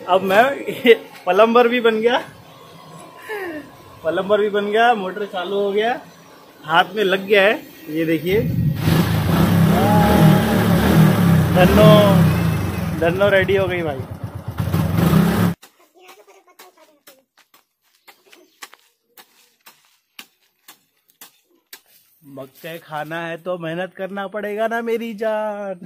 अब मैं प्लम्बर भी बन गया, प्लम्बर भी बन गया, मोटर चालू हो गया, हाथ में लग गया है। ये देखिए, धन्नो धन्नो रेडी हो गई भाई। मक्के खाना है तो मेहनत करना पड़ेगा ना मेरी जान।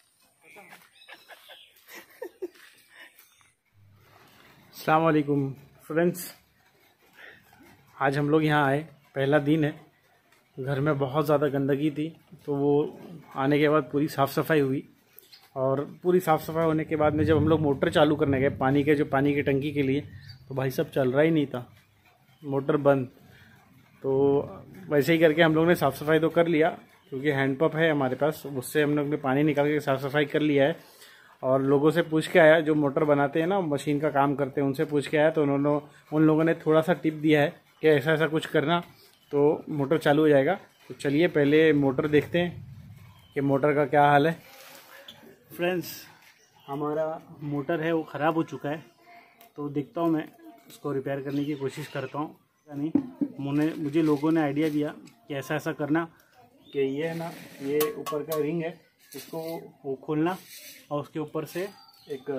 अस्सलाम वालेकुम फ्रेंड्स, आज हम लोग यहाँ आए, पहला दिन है। घर में बहुत ज़्यादा गंदगी थी, तो वो आने के बाद पूरी साफ़ सफाई हुई। और पूरी साफ़ सफाई होने के बाद में जब हम लोग मोटर चालू करने गए पानी की टंकी के लिए, तो भाई साहब चल रहा ही नहीं था, मोटर बंद। तो वैसे ही करके हम लोग ने साफ़ सफाई तो कर लिया, क्योंकि हैंडपंप है हमारे पास, उससे हम लोग ने पानी निकाल के साफ़ सफाई कर लिया है। और लोगों से पूछ के आया, जो मोटर बनाते हैं ना, मशीन का काम करते हैं, उनसे पूछ के आया, तो उन लोगों ने थोड़ा सा टिप दिया है कि ऐसा ऐसा कुछ करना तो मोटर चालू हो जाएगा। तो चलिए पहले मोटर देखते हैं कि मोटर का क्या हाल है। फ्रेंड्स, हमारा मोटर है वो ख़राब हो चुका है, तो देखता हूँ मैं उसको रिपेयर करने की कोशिश करता हूँ। नहीं, मुझे लोगों ने आइडिया दिया कि ऐसा ऐसा करना कि ये है ना, ये ऊपर का रिंग है, इसको वो खोलना और उसके ऊपर से एक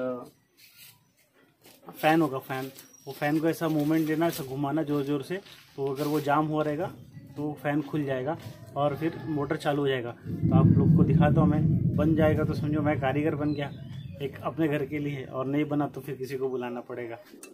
फ़ैन होगा, वो फ़ैन को ऐसा मूवमेंट देना, ऐसा घुमाना ज़ोर ज़ोर से, तो अगर वो जाम हुआ रहेगा तो फ़ैन खुल जाएगा और फिर मोटर चालू हो जाएगा। तो आप लोग को दिखाता हूँ मैं, बन जाएगा तो समझो मैं कारीगर बन गया एक अपने घर के लिए, और नहीं बना तो फिर किसी को बुलाना पड़ेगा।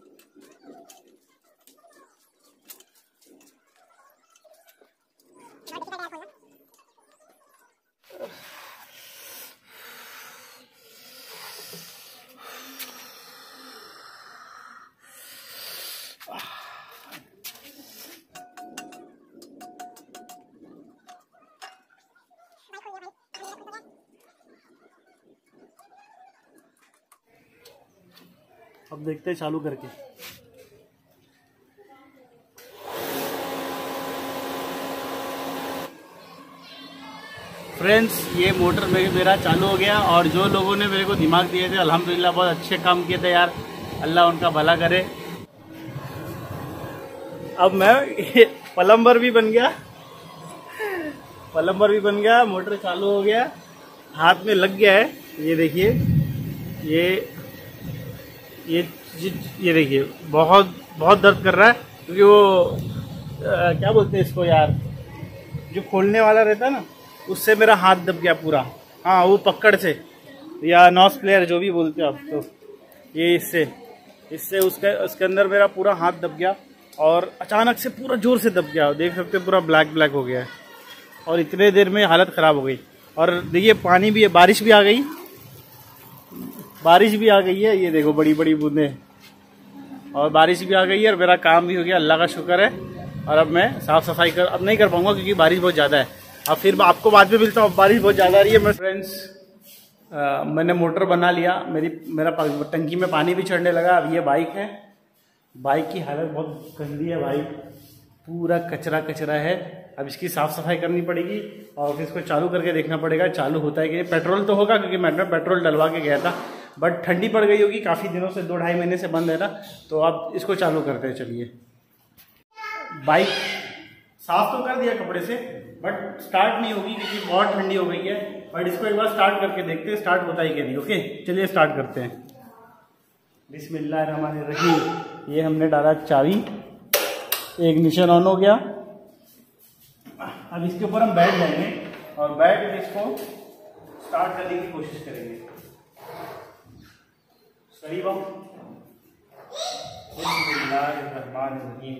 अब देखते हैं चालू करके। फ्रेंड्स, ये मोटर मेरा चालू हो गया, और जो लोगों ने मेरे को दिमाग दिए थे, अल्हम्दुलिल्लाह बहुत अच्छे काम किए थे यार, अल्लाह उनका भला करे। अब मैं प्लम्बर भी बन गया, मोटर चालू हो गया, हाथ में लग गया है। ये देखिए, ये देखिए, बहुत बहुत दर्द कर रहा है, क्योंकि वो क्या बोलते हैं इसको यार, जो खोलने वाला रहता है ना, उससे मेरा हाथ दब गया पूरा। हाँ, वो पकड़ से, या नॉस प्लेयर जो भी बोलते हैं आप, तो ये इससे उसके अंदर मेरा पूरा हाथ दब गया, और अचानक से पूरा जोर से दब गया। देख सकते हैं पूरा ब्लैक हो गया है, और इतने देर में हालत ख़राब हो गई। और देखिए पानी भी है, बारिश भी आ गई है, ये देखो बड़ी बड़ी बूंदें, और बारिश भी आ गई है, और मेरा काम भी हो गया, अल्लाह का शुक्र है। और अब मैं साफ़ सफाई अब नहीं कर पाऊंगा, क्योंकि बारिश बहुत ज़्यादा है। अब फिर आपको बाद में मिलता हूँ, बारिश बहुत ज़्यादा आ रही है। मैं फ्रेंड्स, मैंने मोटर बना लिया, मेरा टंकी में पानी भी चढ़ने लगा। अब ये बाइक है, बाइक की हालत बहुत गंदी है भाई, पूरा कचरा है। अब इसकी साफ़ सफाई करनी पड़ेगी, और फिर इसको चालू करके देखना पड़ेगा चालू होता है कि नहीं। पेट्रोल तो होगा, क्योंकि मैं पेट्रोल डलवा के गया था, बट ठंडी पड़ गई होगी, काफ़ी दिनों से 2-2.5 महीने से बंद है ना। तो अब इसको चालू करते हैं, चलिए। बाइक साफ़ तो कर दिया कपड़े से, बट स्टार्ट नहीं होगी, क्योंकि बहुत ठंडी हो गई है। बट इसको एक बार स्टार्ट करके देखते हैं स्टार्ट होता है कि नहीं। ओके, चलिए स्टार्ट करते हैं। बिस्मिल्लाहिर्रहमानिर्रहीम। ये हमने डाला चाबी, एक मिशन ऑन हो गया। अब इसके ऊपर हम बैठ जाएंगे, और बैठ के इसको स्टार्ट करने की कोशिश करेंगे। सही बात, बिस्मिल्लाहिर्रहमानिर्रहीम।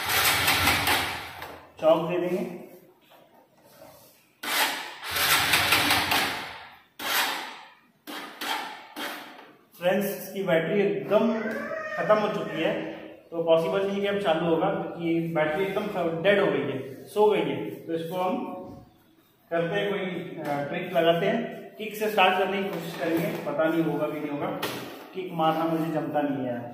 चौक दे देंगे। फ्रेंड्स, इसकी बैटरी एकदम ख़त्म हो चुकी है, तो पॉसिबल नहीं है कि अब चालू होगा, क्योंकि बैटरी एकदम डेड हो गई है, सो गई है। तो इसको हम करते हैं, कोई ट्रिक लगाते हैं, किक से स्टार्ट करने की कोशिश करेंगे। पता नहीं होगा कि नहीं होगा, किक मारना मुझे जमता नहीं है।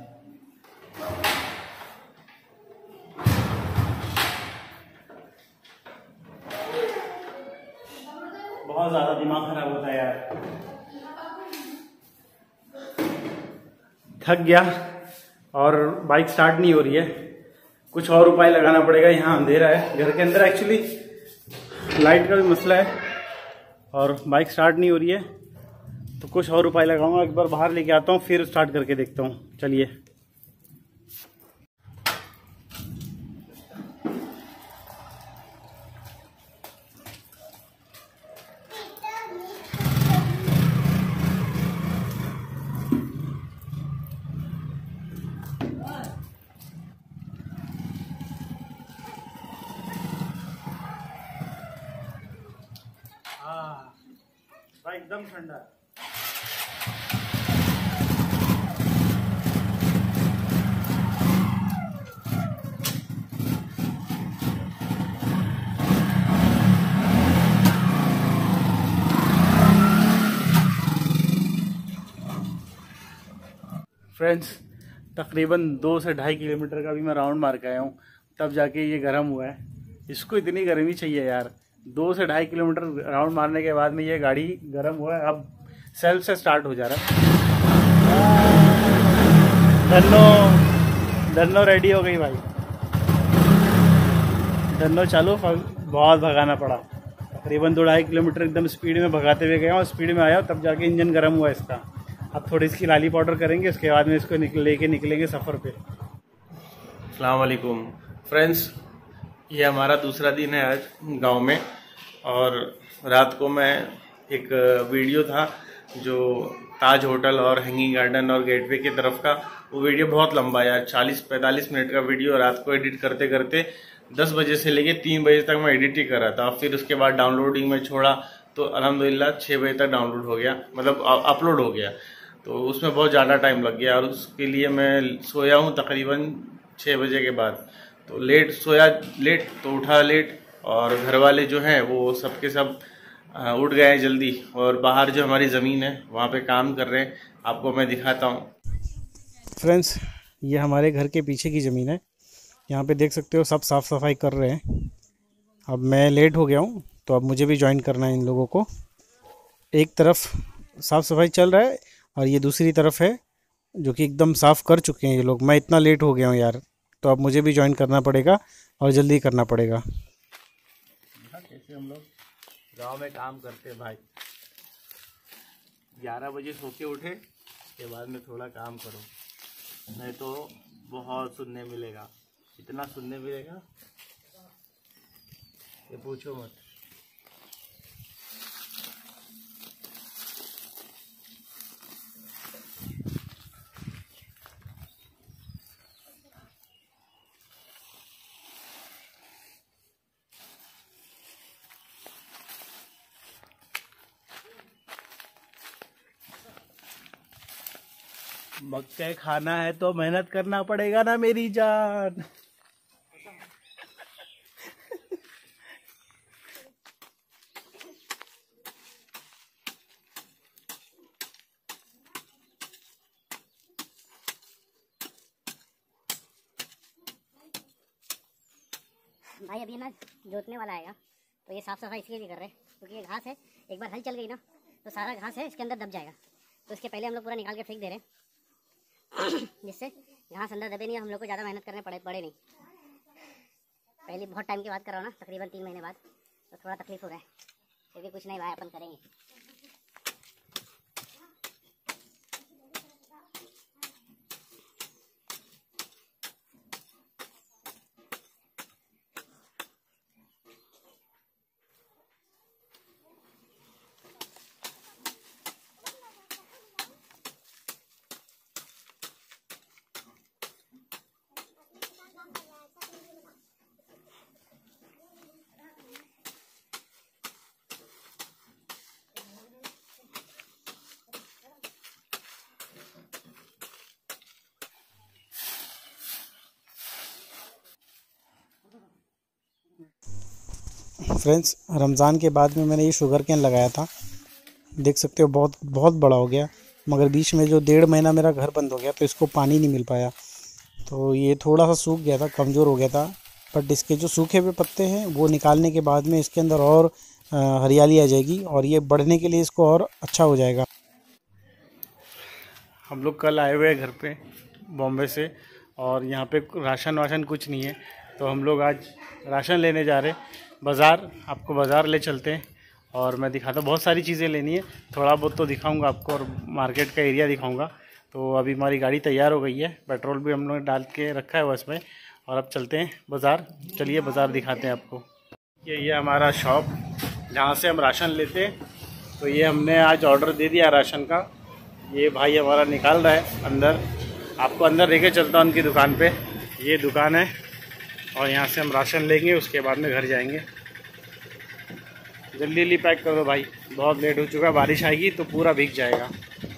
बहुत ज़्यादा दिमाग खराब होता है यार। थक गया और बाइक स्टार्ट नहीं हो रही है। कुछ और उपाय लगाना पड़ेगा। यहाँ अंधेरा है, घर के अंदर एक्चुअली लाइट का भी मसला है और बाइक स्टार्ट नहीं हो रही है, तो कुछ और उपाय लगाऊंगा। एक बार बाहर लेके आता हूँ फिर स्टार्ट करके देखता हूँ। चलिए। एकदम ठंडा। फ्रेंड्स, तकरीबन 2 से 2.5 किलोमीटर का भी मैं राउंड मार के आया हूँ, तब जाके ये गर्म हुआ है। इसको इतनी गर्मी चाहिए यार। 2 से 2.5 किलोमीटर राउंड मारने के बाद में ये गाड़ी गर्म हुआ है। अब सेल्फ से स्टार्ट हो जा रहा है। धन्नो रेडी हो गई भाई। धन्नो चालू। बहुत भगाना पड़ा, तकरीबन 2-2.5 किलोमीटर एकदम स्पीड में भगाते हुए गया और स्पीड में आया, तब जाके इंजन गर्म हुआ इसका। अब थोड़ी इसकी लाली पाउडर करेंगे, उसके बाद में इसको लेके निकलेंगे सफ़र पे। अस्सलाम वालेकुम फ्रेंड्स, ये हमारा दूसरा दिन है आज गांव में। और रात को मैं एक वीडियो था जो ताज होटल और हैंगिंग गार्डन और गेटवे की तरफ का, वो वीडियो बहुत लंबा है यार, 40-45 मिनट का वीडियो। रात को एडिट करते करते 10 बजे से लेके 3 बजे तक मैं एडिट ही कर रहा था। फिर उसके बाद डाउनलोडिंग में छोड़ा तो अल्हम्दुलिल्लाह 6 बजे तक डाउनलोड हो गया, मतलब अपलोड हो गया। तो उसमें बहुत ज़्यादा टाइम लग गया और उसके लिए मैं सोया हूँ तकरीबन 6 बजे के बाद। तो लेट सोया, लेट तो उठा लेट, और घर वाले जो हैं वो सबके सब उठ गए हैं जल्दी। और बाहर जो हमारी ज़मीन है वहाँ पे काम कर रहे हैं, आपको मैं दिखाता हूँ। फ्रेंड्स, ये हमारे घर के पीछे की ज़मीन है। यहाँ पे देख सकते हो सब साफ़ सफाई कर रहे हैं। अब मैं लेट हो गया हूँ तो अब मुझे भी ज्वाइन करना है इन लोगों को। एक तरफ साफ़ सफाई चल रहा है और ये दूसरी तरफ है जो कि एकदम साफ़ कर चुके हैं ये लोग। मैं इतना लेट हो गया हूँ यार, तो अब मुझे भी ज्वाइन करना पड़ेगा और जल्दी करना पड़ेगा। कैसे हम लोग गांव में काम करते हैं भाई। 11 बजे सो के उठे, उसके बाद में थोड़ा काम करो, नहीं तो बहुत सुनने मिलेगा। इतना सुनने मिलेगा ये पूछो मत। मक्के खाना है तो मेहनत करना पड़ेगा ना मेरी जान। भाई अभी ना जोतने वाला आएगा, तो ये साफ़ सफाई इसलिए भी कर रहे हैं क्योंकि ये घास है, एक बार हल चल गई ना तो सारा घास है इसके अंदर दब जाएगा। तो इसके पहले हम लोग पूरा निकाल के फेंक दे रहे हैं जिससे घास अंदर दबे नहीं, हम लोग को ज़्यादा मेहनत करने पड़े नहीं। पहले बहुत टाइम के बाद कर रहा हूँ ना, तकरीबन 3 महीने बाद, तो थोड़ा तकलीफ हो रहा है। फिर भी कुछ नहीं भाई, अपन करेंगे। फ्रेंड्स, रमज़ान के बाद में मैंने ये शुगर केन लगाया था, देख सकते हो बहुत बहुत बड़ा हो गया। मगर बीच में जो 1.5 महीना मेरा घर बंद हो गया तो इसको पानी नहीं मिल पाया, तो ये थोड़ा सा सूख गया था, कमज़ोर हो गया था। बट इसके जो सूखे हुए पत्ते हैं वो निकालने के बाद में इसके अंदर और हरियाली आ जाएगी और ये बढ़ने के लिए इसको और अच्छा हो जाएगा। हम लोग कल आए हुए हैं घर पे बॉम्बे से, और यहाँ पे राशन वाशन कुछ नहीं है, तो हम लोग आज राशन लेने जा रहे हैं बाज़ार। आपको बाज़ार ले चलते हैं और मैं दिखाता हूँ, बहुत सारी चीज़ें लेनी है, थोड़ा बहुत तो दिखाऊंगा आपको और मार्केट का एरिया दिखाऊंगा। तो अभी हमारी गाड़ी तैयार हो गई है, पेट्रोल भी हम लोग डाल के रखा है बस में, और अब चलते हैं बाज़ार। चलिए बाज़ार दिखाते हैं आपको। ये हमारा शॉप जहाँ से हम राशन लेते हैं। तो ये हमने आज ऑर्डर दे दिया राशन का, ये भाई हमारा निकाल रहा है अंदर। आपको अंदर लेके चलता हूँ उनकी दुकान पे। ये दुकान है और यहाँ से हम राशन लेंगे, उसके बाद में घर जाएंगे। जल्दी जल्दी पैक कर दो भाई, बहुत लेट हो चुका है, बारिश आएगी तो पूरा भीग जाएगा।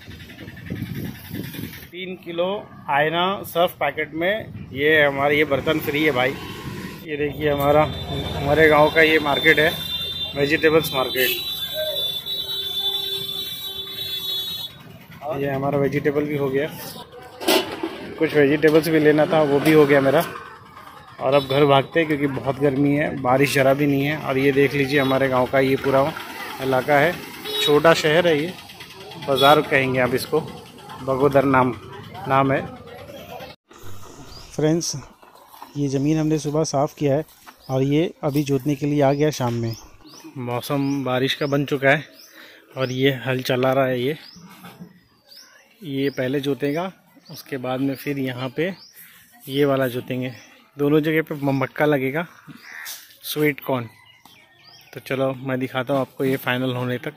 3 किलो आयना सर्फ पैकेट में ये हमारे ये बर्तन फ्री है भाई। ये देखिए हमारे गांव का ये मार्केट है, वेजिटेबल्स मार्केट। ये हमारा वेजिटेबल भी हो गया, कुछ वेजिटेबल्स भी लेना था वो भी हो गया मेरा। और अब घर भागते हैं क्योंकि बहुत गर्मी है, बारिश जरा भी नहीं है। और ये देख लीजिए हमारे गांव का ये पूरा इलाका है, छोटा शहर है ये, बाज़ार कहेंगे आप इसको, बगोदर नाम है। फ्रेंड्स, ये ज़मीन हमने सुबह साफ़ किया है और ये अभी जोतने के लिए आ गया शाम में। मौसम बारिश का बन चुका है और ये हल चला रहा है। ये पहले जोतेगा, उसके बाद में फिर यहाँ पे ये वाला जोतेंगे। दोनों जगह पे मक्का लगेगा, स्वीट कॉर्न। तो चलो मैं दिखाता हूँ आपको ये फाइनल होने तक।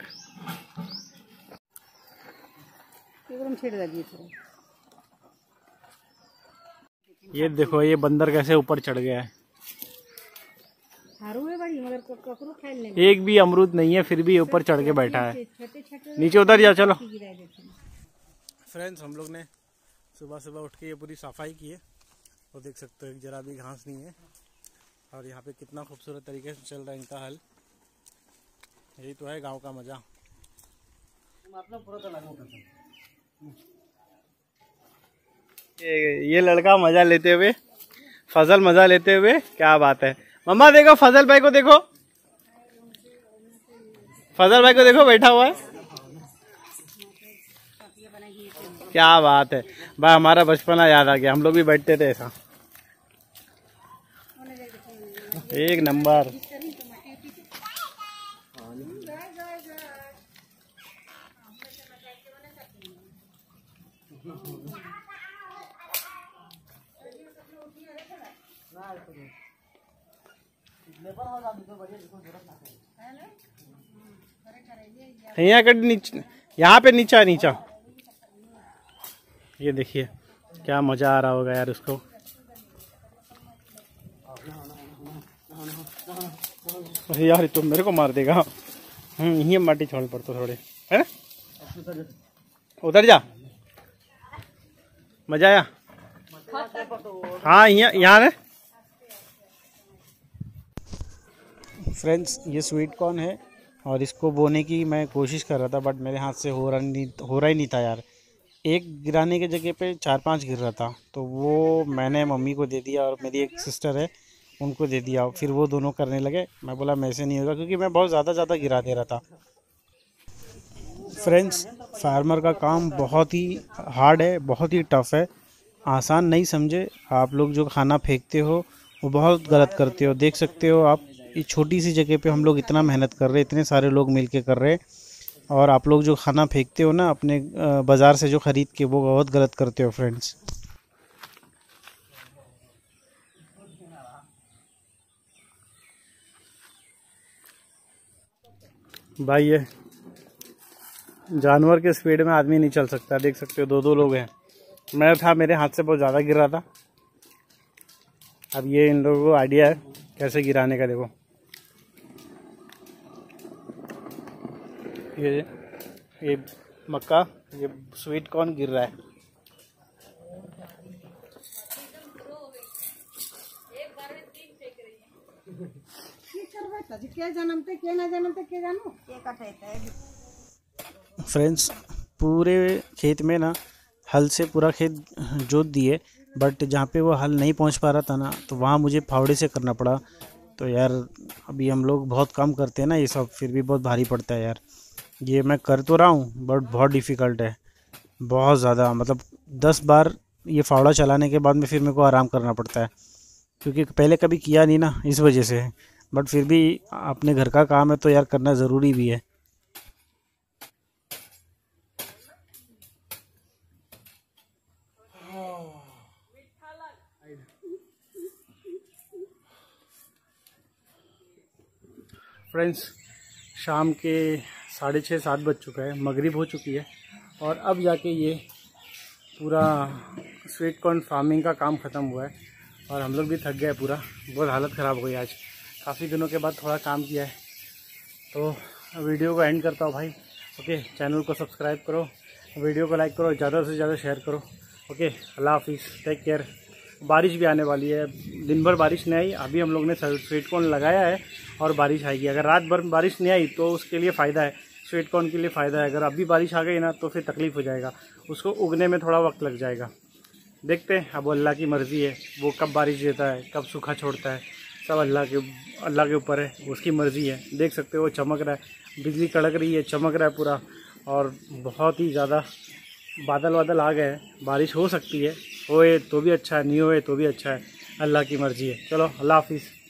ये देखो ये बंदर कैसे ऊपर चढ़ गया है। एक भी अमरूद नहीं है, फिर भी ऊपर चढ़ के बैठा है। नीचे उतर जा चलो। फ्रेंड्स, हम लोग ने सुबह सुबह उठ के ये पूरी सफाई की है, तो देख सकते हो एक जरा भी घास नहीं है। और यहाँ पे कितना खूबसूरत तरीके से चल रहा है इनका हल। यही तो है गांव का मजा। ये लड़का मजा लेते हुए, फजल मजा लेते हुए, क्या बात है। मम्मा देखो फजल भाई को, देखो फजल भाई को देखो, बैठा हुआ है, क्या बात है भाई। हमारा बचपना याद आ गया, हम लोग भी बैठते थे ऐसा। एक नंबर। यहाँ कर नीचे, यहाँ पे नीचा। ये देखिए क्या मजा आ रहा होगा यार उसको। अरे यार तुम मेरे को मार देगा। यही माटी छोड़ पड़ते थोड़े, है उधर जा। मजा आया? हाँ यहाँ है। फ्रेंड्स, ये स्वीट कॉर्न है और इसको बोने की मैं कोशिश कर रहा था, बट मेरे हाथ से हो रहा ही नहीं था यार। एक गिराने की जगह पे 4-5 गिर रहा था, तो वो मैंने मम्मी को दे दिया और मेरी एक सिस्टर है उनको दे दिया। फिर वो दोनों करने लगे, मैं बोला मेरे से नहीं होगा, क्योंकि मैं बहुत ज़्यादा गिरा दे रहा था। फ्रेंड्स, फार्मर का काम बहुत ही हार्ड है, बहुत ही टफ है, आसान नहीं समझे। आप लोग जो खाना फेंकते हो वो बहुत गलत करते हो। देख सकते हो आप, ये छोटी सी जगह पे हम लोग इतना मेहनत कर रहे हैं, इतने सारे लोग मिल के कर रहे हैं, और आप लोग जो खाना फेंकते हो ना अपने बाज़ार से जो ख़रीद के, वो बहुत गलत करते हो फ्रेंड्स। भाई ये जानवर के स्पीड में आदमी नहीं चल सकता, देख सकते हो 2-2 लोग हैं। मैं था, मेरे हाथ से बहुत ज़्यादा गिर रहा था। अब ये इन लोगों को आइडिया है कैसे गिराने का। देखो ये मक्का, ये स्वीट कॉर्न गिर रहा है। फ्रेंड्स, पूरे खेत में ना हल से पूरा खेत जोत दिए, बट जहाँ पे वो हल नहीं पहुँच पा रहा था ना, तो वहाँ मुझे फावड़े से करना पड़ा। तो यार अभी हम लोग बहुत कम करते हैं ना ये सब, फिर भी बहुत भारी पड़ता है यार। ये मैं कर तो रहा हूँ बट बहुत डिफ़िकल्ट है। बहुत ज़्यादा, मतलब 10 बार ये फावड़ा चलाने के बाद में फिर मेरे को आराम करना पड़ता है, क्योंकि पहले कभी किया नहीं ना, इस वजह से है। बट फिर भी अपने घर का काम है तो यार करना ज़रूरी भी है। फ्रेंड्स, शाम के 6:30-7 बज चुका है, मगरिब हो चुकी है, और अब जाके ये पूरा स्वीट कॉर्न फार्मिंग का काम ख़त्म हुआ है और हम लोग भी थक गए पूरा। बहुत हालत ख़राब हो गई आज, काफ़ी दिनों के बाद थोड़ा काम किया है। तो वीडियो को एंड करता हूँ भाई। ओके, चैनल को सब्सक्राइब करो, वीडियो को लाइक करो, ज़्यादा से ज़्यादा शेयर करो। ओके, अल्लाह हाफिज़, टेक केयर। बारिश भी आने वाली है, दिन भर बारिश नहीं आई, अभी हम लोग ने स्वीट कॉर्न लगाया है और बारिश आएगी। अगर रात भर बारिश नहीं आई तो उसके लिए फ़ायदा है, स्वीट कॉर्न के लिए फ़ायदा है। अगर अभी बारिश आ गई ना तो फिर तकलीफ़ हो जाएगा, उसको उगने में थोड़ा वक्त लग जाएगा। देखते हैं, अब अल्लाह की मर्ज़ी है, वो कब बारिश देता है, कब सूखा छोड़ता है, सब अल्लाह के ऊपर है, उसकी मर्ज़ी है। देख सकते हो चमक रहा है, बिजली कड़क रही है, चमक रहा है पूरा, और बहुत ही ज़्यादा बादल आ गए हैं। बारिश हो सकती है, होए तो भी अच्छा है, नहीं होए तो भी अच्छा है, अल्लाह की मर्ज़ी है। चलो, अल्लाह हाफिज़।